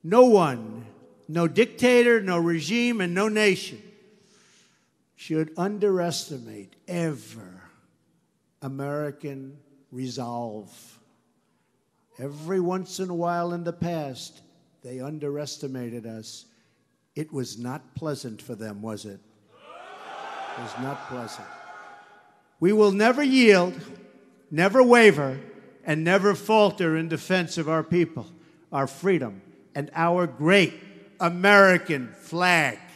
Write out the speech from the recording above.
No one, no dictator, no regime, and no nation should underestimate ever American resolve. Every once in a while in the past, they underestimated us. It was not pleasant for them, was it? It was not pleasant. We will never yield, never waver, and never falter in defense of our people, our freedom, and our great American flag.